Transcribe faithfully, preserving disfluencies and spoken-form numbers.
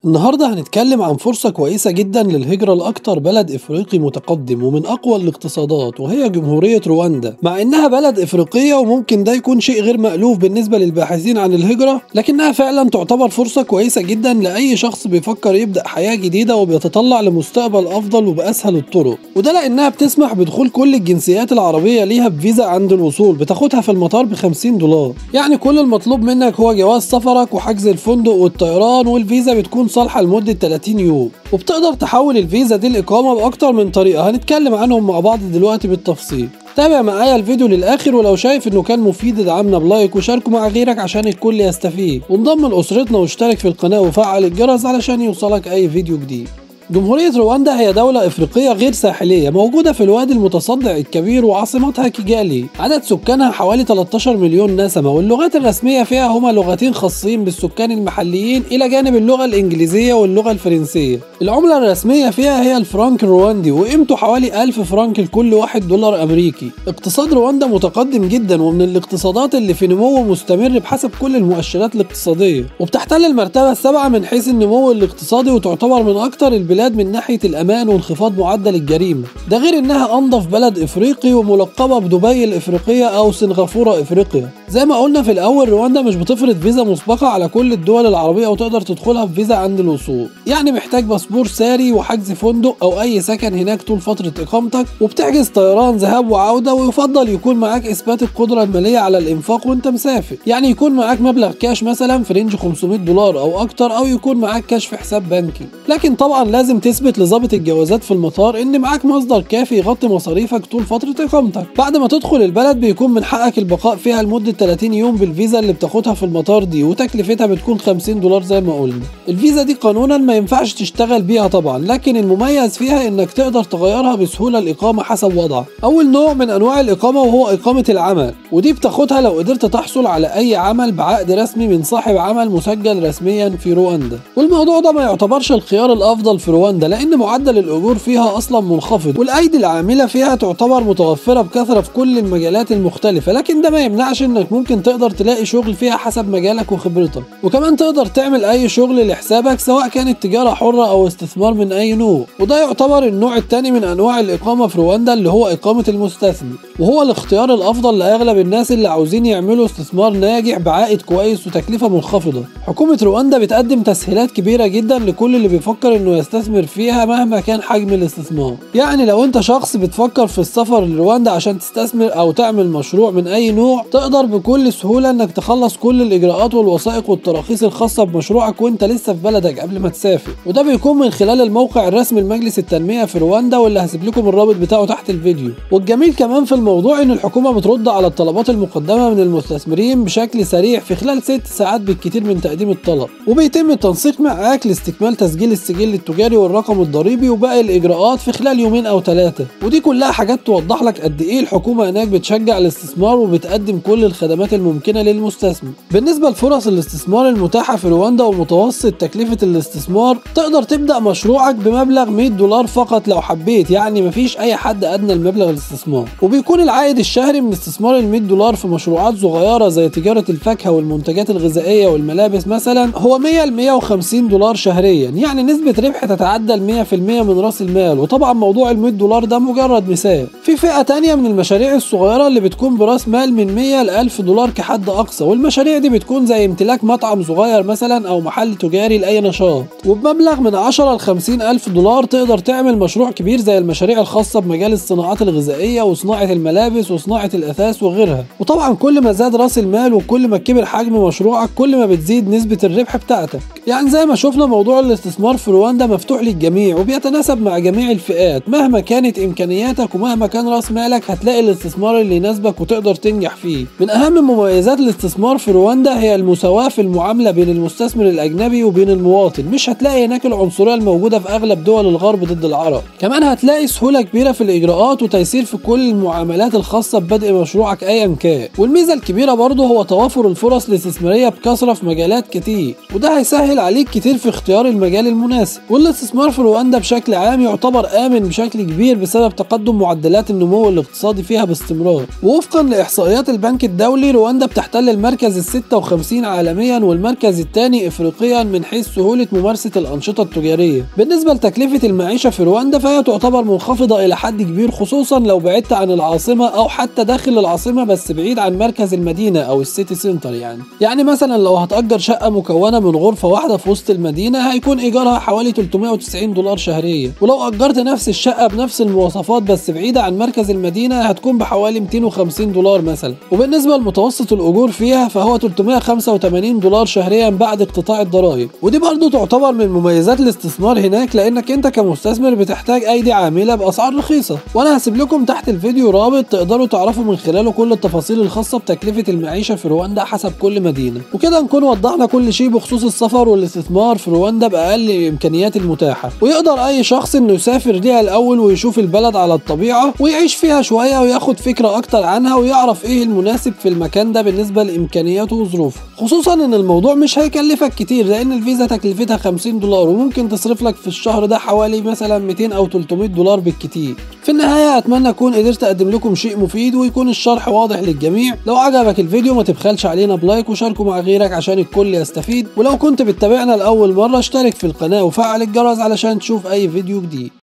النهاردة هنتكلم عن فرصة كويسة جدا للهجرة لأكتر بلد إفريقي متقدم ومن أقوى الاقتصادات، وهي جمهورية رواندا. مع إنها بلد إفريقية وممكن ده يكون شيء غير مألوف بالنسبة للباحثين عن الهجرة، لكنها فعلا تعتبر فرصة كويسة جدا لأي شخص بيفكر يبدأ حياة جديدة وبيتطلع لمستقبل أفضل وبأسهل الطرق. وده لأنها بتسمح بدخول كل الجنسيات العربية ليها بفيزا عند الوصول، بتاخدها في المطار بخمسين دولار. يعني كل المطلوب منك هو جواز سفرك وحجز الفندق والطيران، والفيزا بتكون صالحة لمدة ثلاثين يوم، وبتقدر تحول الفيزا دي الإقامة بأكتر من طريقة هنتكلم عنهم مع بعض دلوقتي بالتفصيل. تابع معايا الفيديو للآخر، ولو شايف إنه كان مفيد ادعمنا بلايك وشاركه مع غيرك عشان الكل يستفيد، وانضم لأسرتنا واشترك في القناة وفعل الجرس علشان يوصلك أي فيديو جديد. جمهورية رواندا هي دولة إفريقية غير ساحلية موجودة في الوادي المتصدع الكبير وعاصمتها كيجالي. عدد سكانها حوالي ثلاثة عشر مليون نسمة، واللغات الرسمية فيها هما لغتين خاصين بالسكان المحليين إلى جانب اللغة الإنجليزية واللغة الفرنسية. العملة الرسمية فيها هي الفرنك الرواندي، وقيمته حوالي ألف فرنك لكل واحد دولار أمريكي. اقتصاد رواندا متقدم جدا ومن الاقتصادات اللي في نمو مستمر بحسب كل المؤشرات الاقتصادية، وبتحتل المرتبة السابعة من حيث النمو الاقتصادي، وتعتبر من أكثر البلاد من ناحية الأمان وانخفاض معدل الجريمة. ده غير إنها أنظف بلد إفريقي وملقبة بدبي الإفريقية أو سنغافورة إفريقيا. زي ما قلنا في الأول، رواندا مش بتفرض فيزا مسبقة على كل الدول العربية وتقدر تدخلها بفيزا عند الوصول، يعني محتاج باسبور ساري وحجز فندق أو أي سكن هناك طول فترة إقامتك، وبتحجز طيران ذهاب وعودة، ويفضل يكون معاك إثبات القدرة المالية على الإنفاق وأنت مسافر، يعني يكون معاك مبلغ كاش مثلا في رينج خمسمائة دولار أو أكتر، أو يكون معاك كاش في حساب بنكي. لكن طبعا لازم تثبت لضابط الجوازات في المطار ان معاك مصدر كافي يغطي مصاريفك طول فترة اقامتك. بعد ما تدخل البلد بيكون من حقك البقاء فيها لمدة ثلاثين يوم بالفيزا اللي بتاخدها في المطار دي، وتكلفتها بتكون خمسين دولار زي ما قلنا. الفيزا دي قانونا ما ينفعش تشتغل بيها طبعا، لكن المميز فيها انك تقدر تغيرها بسهولة الإقامة حسب وضعك. اول نوع من انواع الإقامة وهو إقامة العمل، ودي بتاخدها لو قدرت تحصل على اي عمل بعقد رسمي من صاحب عمل مسجل رسميا في رواندا. والموضوع ده ما يعتبرش الخيار الافضل في رواندا، لان معدل الاجور فيها اصلا منخفض، والايدي العامله فيها تعتبر متوفره بكثره في كل المجالات المختلفه، لكن ده ما يمنعش انك ممكن تقدر تلاقي شغل فيها حسب مجالك وخبرتك، وكمان تقدر تعمل اي شغل لحسابك سواء كانت تجاره حره او استثمار من اي نوع. وده يعتبر النوع الثاني من انواع الاقامه في رواندا، اللي هو اقامه المستثمر، وهو الاختيار الافضل لاغلب الناس اللي عاوزين يعملوا استثمار ناجح بعائد كويس وتكلفه منخفضه. حكومه رواندا بتقدم تسهيلات كبيره جدا لكل اللي بيفكر انه يستثمر فيها مهما كان حجم الاستثمار. يعني لو انت شخص بتفكر في السفر لرواندا عشان تستثمر او تعمل مشروع من اي نوع، تقدر بكل سهولة انك تخلص كل الاجراءات والوثائق والتراخيص الخاصة بمشروعك وانت لسه في بلدك قبل ما تسافر، وده بيكون من خلال الموقع الرسمي لمجلس التنمية في رواندا، واللي هسيب لكم الرابط بتاعه تحت الفيديو. والجميل كمان في الموضوع ان الحكومة بترد على الطلبات المقدمة من المستثمرين بشكل سريع في خلال ست ساعات بالكتير من تقديم الطلب، وبيتم التنسيق معاك لاستكمال تسجيل السجل التجاري والرقم الضريبي وباقي الاجراءات في خلال يومين او ثلاثه. ودي كلها حاجات توضح لك قد ايه الحكومه هناك بتشجع الاستثمار وبتقدم كل الخدمات الممكنه للمستثمر. بالنسبه لفرص الاستثمار المتاحه في رواندا ومتوسط تكلفه الاستثمار، تقدر تبدا مشروعك بمبلغ مائة دولار فقط لو حبيت، يعني مفيش اي حد ادنى المبلغ الاستثمار. وبيكون العائد الشهري من استثمار ال مائة دولار في مشروعات صغيره زي تجاره الفاكهه والمنتجات الغذائيه والملابس مثلا هو مائة ل مائة وخمسين دولار شهريا، يعني نسبه ربح تتعدى ال مائة في المائة من راس المال. وطبعا موضوع ال مائة دولار ده مجرد مثال. في فئة تانية من المشاريع الصغيرة اللي بتكون براس مال من مائة ل ألف دولار كحد أقصى، والمشاريع دي بتكون زي امتلاك مطعم صغير مثلا أو محل تجاري لأي نشاط. وبمبلغ من عشرة ل خمسين ألف دولار تقدر تعمل مشروع كبير زي المشاريع الخاصة بمجال الصناعات الغذائية وصناعة الملابس وصناعة الأثاث وغيرها. وطبعا كل ما زاد راس المال وكل ما كبر حجم مشروعك كل ما بتزيد نسبة الربح بتاعتك. يعني زي ما شفنا موضوع الاستثمار في رواندا مفتوح للجميع وبيتناسب مع جميع الفئات، مهما كانت امكانياتك ومهما كان راس مالك هتلاقي الاستثمار اللي يناسبك وتقدر تنجح فيه. من اهم مميزات الاستثمار في رواندا هي المساواة في المعاملة بين المستثمر الاجنبي وبين المواطن، مش هتلاقي هناك العنصرية الموجودة في اغلب دول الغرب ضد العرب. كمان هتلاقي سهولة كبيرة في الاجراءات وتيسير في كل المعاملات الخاصة ببدء مشروعك ايا كان. والميزة الكبيرة برضه هو توافر الفرص الاستثمارية بكثرة في مجالات كتير، وده هيسهل عليك كتير في اختيار المجال المناسب. والاستثمار والاستثمار في رواندا بشكل عام يعتبر آمن بشكل كبير بسبب تقدم معدلات النمو الاقتصادي فيها باستمرار. ووفقا لإحصائيات البنك الدولي رواندا بتحتل المركز الستة وخمسين عالميا والمركز الثاني إفريقيا من حيث سهولة ممارسة الأنشطة التجارية. بالنسبة لتكلفة المعيشة في رواندا فهي تعتبر منخفضة إلى حد كبير، خصوصا لو بعدت عن العاصمة أو حتى داخل العاصمة بس بعيد عن مركز المدينة أو السيتي سنتر. يعني يعني مثلا لو هتأجر شقة مكونة من غرفة واحدة في وسط المدينة هيكون إيجارها حوالي ثلاثمائة وتسعين دولار شهريا، ولو أجرت نفس الشقة بنفس المواصفات بس بعيدة عن مركز المدينة هتكون بحوالي مئتين وخمسين دولار مثلا. وبالنسبة لمتوسط الأجور فيها فهو ثلاثمائة وخمسة وثمانين دولار شهريا بعد اقتطاع الضرائب، ودي برضو تعتبر من مميزات الاستثمار هناك لأنك أنت كمستثمر بتحتاج أيدي عاملة بأسعار رخيصة. وأنا هسيب لكم تحت الفيديو رابط تقدروا تعرفوا من خلاله كل التفاصيل الخاصة بتكلفة المعيشة في رواندا حسب كل مدينة. وكده نكون وضحنا كل شيء بخصوص السفر والاستثمار في رواندا بأقل الإمكانيات المتاحة، ويقدر أي شخص إنه يسافر ليها الأول ويشوف البلد على الطبيعة ويعيش فيها شوية وياخد فكرة أكتر عنها ويعرف إيه المناسب في المكان ده بالنسبة لإمكانياته وظروفه، خصوصا إن الموضوع مش هيكلفك كتير لأن الفيزا تكلفتها خمسين دولار وممكن تصرف لك في الشهر ده حوالي مثلا مئتين أو ثلاثمائة دولار بالكتير. في النهاية أتمنى أكون قدرت أقدم لكم شيء مفيد ويكون الشرح واضح للجميع. لو عجبك الفيديو ما تبخلش علينا بلايك وشاركه مع غيرك عشان الكل يستفيد، ولو كنت بتتابعنا لأول مرة اشترك في القناة وفعل الجرس علشان تشوف أي فيديو جديد.